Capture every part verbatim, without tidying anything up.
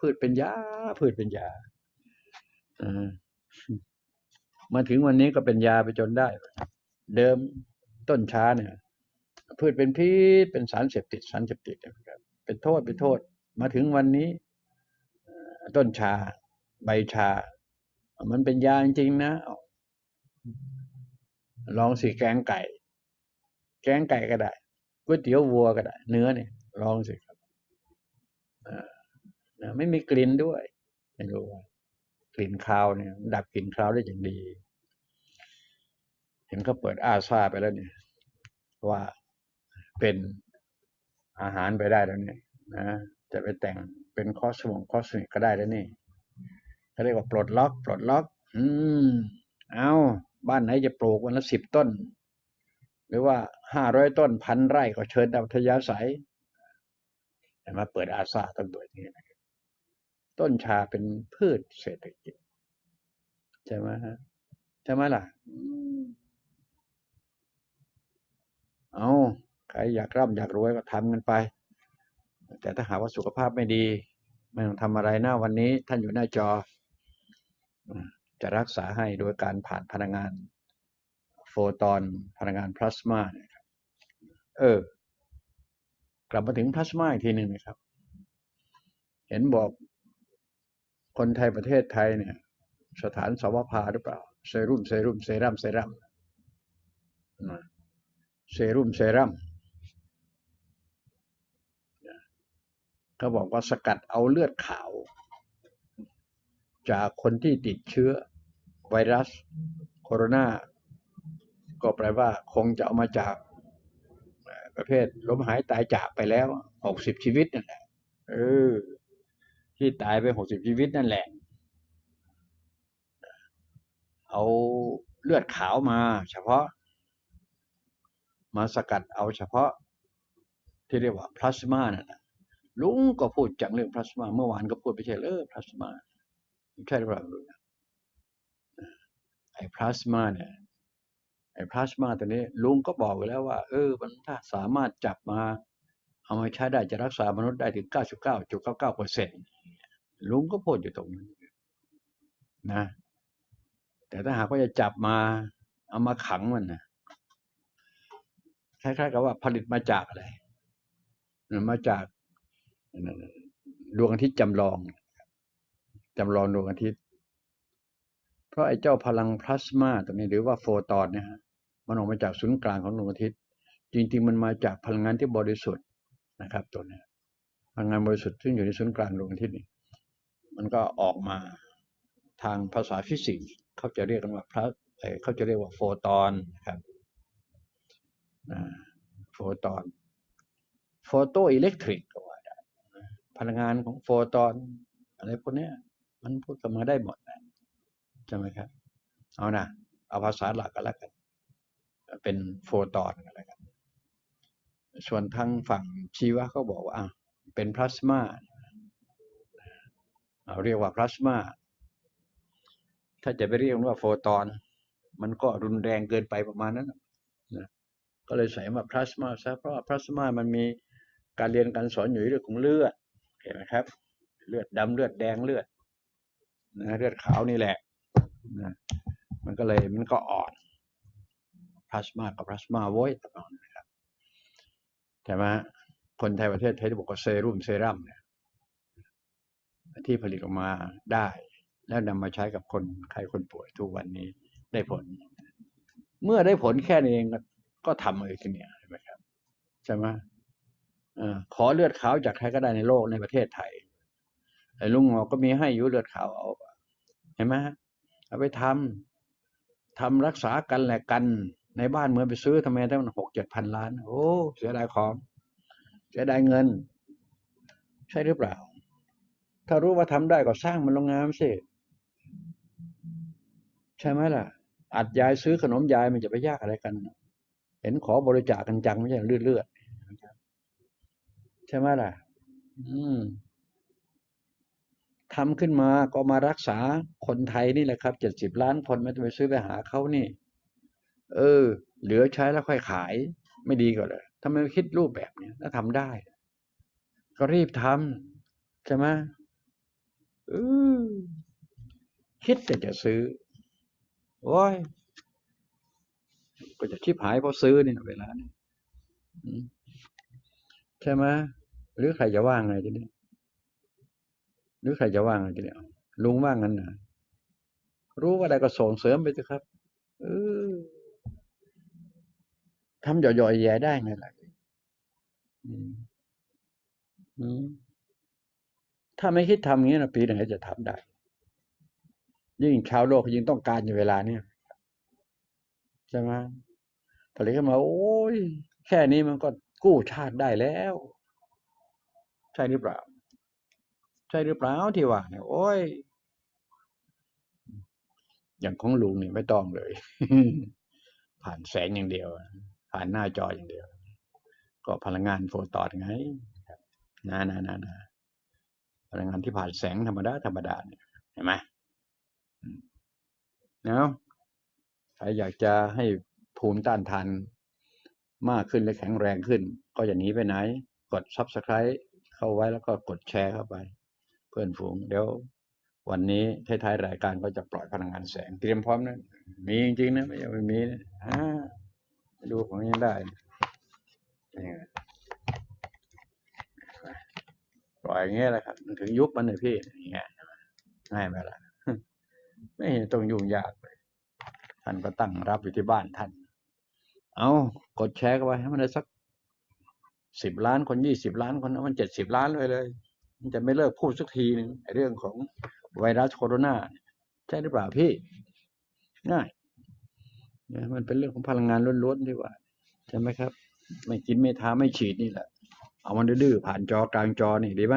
พืชเป็นยาพืชเป็นยาอ่ามาถึงวันนี้ก็เป็นยาไปจนได้เดิมต้นชาเนี่ยพืชเป็นพิษเป็นสารเสพติดสารเสพติดเป็นโทษเป็นโทษมาถึงวันนี้ต้นชาใบชามันเป็นยาจริงๆนะลองสิแกงไก่แกงไก่ก็ได้ก๋วยเตี๋ยววัวก็ได้เนื้อเนี่ยลองสิครับไม่มีกลิ่นด้วยไม่รู้ว่ากลิ่นคาวเนี่ยดับกลิ่นคาวได้อย่างดีเห็นเขาเปิดอาซาไปแล้วเนี่ยว่าเป็นอาหารไปได้แล้วเนี่ยนะจะไปแต่งเป็นคอสมงคอสมิกก็ได้แล้วนี่เขาเรียกว่าปลดล็อกปลดล็อกอืมเอาบ้านไหนจะปลูกวันละสิบต้นหรือว่าห้าร้อยต้นพันไร่ก็เชิญดาวทยาศัยแต่มาเปิดอาซาต้นตัวนี้นะต้นชาเป็นพืชเศรษฐกิจใช่ไหมฮะใช่ไหมล่ะเอาใครอยากร่ำอยากรวยก็ทำกันไปแต่ถ้าหากว่าสุขภาพไม่ดีไม่ต้องทำอะไรหน้าวันนี้ท่านอยู่หน้าจอจะรักษาให้โดยการผ่านพลังงานโฟตอนพลังงานพลาสมานะครับเออกลับมาถึงพลาสมาอีกทีหนึ่งนะครับเห็นบอกคนไทยประเทศไทยเนี่ยสถานสวภาหรือเปล่าเซรุ่มเซรุ่มเซรั่มเซรั่มเซรุ่มเซรั่มเขาบอกว่าสกัดเอาเลือดขาวจากคนที่ติดเชื้อไวรัสโคโรนาก็แปลว่าคงจะเอามาจากประเภทล้มหายตายจากไปแล้วหกสิบชีวิตนั่นแหละเออที่ตายไปหกสิบชีวิตนั่นแหละเอาเลือดขาวมาเฉพาะมาสกัดเอาเฉพาะที่เรียกว่าพลาสมานั่นแหละลุงก็พูดจังเรื่องพลาสมาเมื่อวานก็พูดไปใช่เออพลาสมาใช่หรือเปล่าไอ้พลาสมาเนี่ยไอ้พลาสมาตัวนี้ลุงก็บอกไว้แล้วว่าเออมันถ้าสามารถจับมาเอามาใช้ได้จะรักษามนุษย์ได้ถึง เก้าสิบเก้าจุดเก้าเก้าเปอร์เซ็นต์ ลุงก็พูดอยู่ตรงนั้นนะแต่ถ้าหากว่าจะจับมาเอามาขังมันนะคล้ายๆกับว่าผลิตมาจากอะไรมาจากดวงอาทิตย์จำลองจำลองดวงอาทิตย์เพราะไอ้เจ้าพลังพลาสมาตัวนี้หรือว่าโฟตอนเนี่ยฮะมันออกมาจากศูนย์กลางของดวงอาทิตย์จริงๆมันมาจากพลังงานที่บริสุทธิ์นะครับตัวนี้พลังงานบริสุทธิ์ซึ่งอยู่ในศูนย์กลางดวงอาทิตย์นี่มันก็ออกมาทางภาษาฟิสิกส์เขาจะเรียกกันว่าพลาเขาจะเรียกว่าโฟตอนนะครับโฟตอนโฟโตอิเล็กทริกก็ว่าได้พลังงานของโฟตอนอะไรพวกนี้มันพูดกันมาได้หมดใช่ไหมครับเอานะเอาภาษาหลักกันแล้วกันเป็นโฟตอนกันแล้วกันส่วนทางฝั่งชีวะเขาบอกว่าเป็นพลาสมาเราเรียกว่าพลาสมาถ้าจะไปเรียกว่าโฟตอนมันก็รุนแรงเกินไปประมาณนั้นนะก็เลยใส่มาพลาสมาซะเพราะพลาสมามันมีการเรียนการสอนอยู่เรื่องของเลือดเห็นไหมครับเลือดดำเลือดแดงเลือดนะเลือดขาวนี่แหละนะมันก็เลยมันก็อ่อนพลาสมากับพลาสมาโว้ยตลอดนะครับใช่ไหมคนไทยประเทศไทยที่บอกว่าเซรุ่มเซรั่มเนี่ยที่ผลิตออกมาได้แล้วนำมาใช้กับคนไข้คนป่วยทุกวันนี้ได้ผลเมื่อได้ผลแค่นี้เองก็ทำอะไรกันเนี่ยใช่ไหมครับใช่ไหมขอเลือดขาวจากใครก็ได้ในโลกในประเทศไทยไอ้ลุงหมอก็มีให้อยู่เลือดขาวเอาเห็นไหมเอาไปทำทำรักษากันแหละกันในบ้านเมืองไปซื้อทำไมตั้งหกเจ็ดพันล้านโอ้เสียดายของเสียดายเงินใช่หรือเปล่าถ้ารู้ว่าทำได้ก็สร้างมันโรงงานสิใช่ไหมล่ะอัดยายซื้อขนมยายมันจะไปยากอะไรกันเห็นขอบริจาคกันจังไม่ใช่เลือดเลือดใช่ไหมล่ะอืมทำขึ้นมาก็มารักษาคนไทยนี่แหละครับเจ็ดสิบล้านคนไม่ต้องไปซื้อไปหาเขานี่เออเหลือใช้แล้วค่อยขายไม่ดีกว่าเลยทำไมไม่คิดรูปแบบนี้ถ้าทำได้ก็รีบทำใช่ไหมเออคิดแต่จะซื้อโอ้ยก็จะชิบหายเพราะซื้อเนี่ยเวลานี้ใช่ไหมหรือใครจะว่างไงทีนี้หรือใครจะว่างไงทีนี้ลุงว่างงั้นนะรู้ว่าอะไรก็ส่งเสริมไปสิครับเออทำย่อยๆแย่ได้ไงล่ะอืมอืมถ้าไม่คิดทำอย่างนี้นะปีไหนจะทำได้ยิ่งชาวโลกยิ่งต้องการอยู่เวลาเนี้ยใช่ไหมผลิตขึ้นมาโอ้ยแค่นี้มันก็กู้ชาติได้แล้วใช่หรือเปล่าใช่หรือเปล่าที่ว่าเนี่ยโอ้ยอย่างของลุงนี่ไม่ต้องเลยผ่านแสงอย่างเดียวผ่านหน้าจออย่างเดียวก็พลังงานโฟตอนไงนะนะนะนะพลังงานที่ผ่านแสงธรรมดาธรรมดาเนี่ยเห็นไหมเนาะใครอยากจะให้ภูมิต้านทานมากขึ้นและแข็งแรงขึ้นก็อย่าหนีไปไหนกด ซับสไครบ์ เข้าไว้แล้วก็กดแชร์เข้าไปเพื่อนฝูงเดี๋ยววันนี้ท้ายๆรายการก็จะปล่อยพลังงานแสงเตรียมพร้อมนะมีจริงๆนะไม่ใช่ไม่มีนะอ่าดูของยังได้ปล่อยอย่างเงี้ยแหละครับถึงยุบมันเลยพี่อย่างเงี้ยง่ายไหมล่ะไม่เห็นต้องยุ่งยากเลยท่านก็ตั้งรับอยู่ที่บ้านท่านเอากดแชร์กันไปให้มันได้สักสิบล้านคนยี่สิบล้านคนมันเจ็ดสิบล้านเลยเลยมันจะไม่เลิกพูดสักทีหนึ่งเรื่องของไวรัสโคโรนาใช่หรือเปล่าพี่ง่ายนะมันเป็นเรื่องของพลังงานล้วนๆที่ว่าใช่ไหมครับไม่กินไม่ทาไม่ฉีดนี่แหละเอามันดื้อผ่านจอกลางจอนี่ดีไหม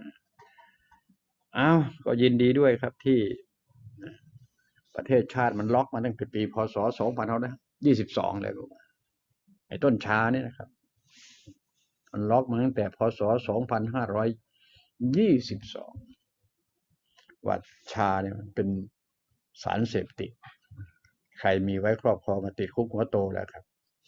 อ้าวก็ยินดีด้วยครับที่ประเทศชาติมันล็อกมาตั้งแต่ปีพศสองพันยี่สิบสองเลยไอ้ต้นชาเนี่ยนะครับมันล็อกมาตั้งแต่พศสองพันห้าร้อยยี่สิบสองว่าชาเนี่ยมันเป็นสารเสพติดใครมีไว้ครอบครองมาติดคุกหัวโตแล้วครับ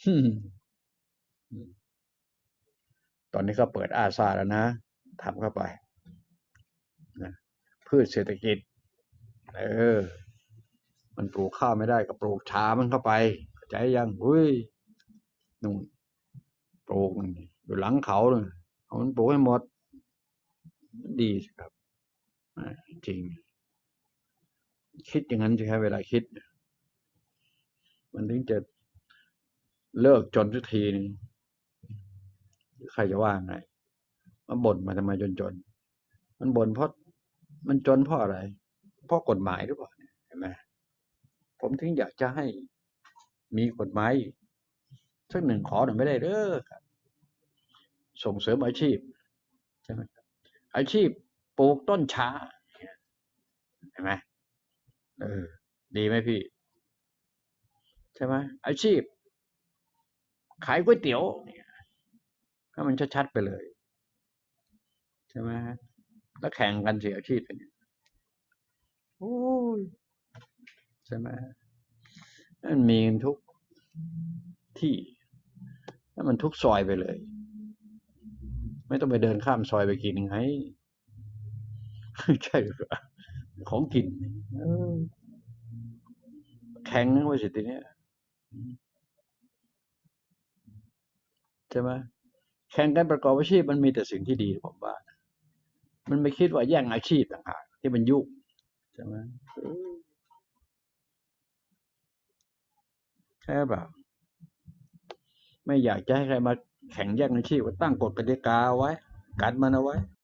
ตอนนี้ก็เปิดอาซาแล้วนะทำเข้าไปนะพืชเศรษฐกิจเออมันปลูกข้าวไม่ได้ก็ปลูกชามันเข้าไปใจยังอุ้ยนู่นปลูกอยู่หลังเขาเลยเอามันปลูกให้หมดดีครับจริงคิดอย่างนั้นสิครับเวลาคิดมันถึงจะเลิกจนสักทีนึงใครจะว่าไงมันบ่นมาทำไมจนจนมันบ่นเพราะมันจนเพราะอะไรเพราะกฎหมายหรือเปล่าเห็นไหมผมถึงอยากจะให้มีกฎหมายสักหนึ่งขอหน่อยไม่ได้เด้อครับส่งเสริมอาชีพใช่ไหมอาชีพปลูกต้นชาเห็นไหมเออดีไหมพี่ใช่ไหมอาชีพขายก๋วยเตี๋ยวถ้ามันชัดๆไปเลยใช่ไหมแล้วแข่งกันเสียอาชีพกันโอ้ยใช่ไหมมันมีทุกที่ถ้ามันทุกซอยไปเลยไม่ต้องไปเดินข้ามซอยไปกินยังไงใช่หรือเปล่าของกินแข่งนะว่าสิทีเนี้ยใช่ไหมแข่งกันประกอบอาชีพมันมีแต่สิ่งที่ดีผมว่ามันไม่คิดว่าแย่งอาชีพต่างหากที่มันยุ่งใช่ไหมใช่เปล่าไม่อยากจะให้ใครมาแข่งแย่งอาชีพก็ตั้งกฎกติกาไว้กันมันเอาไว้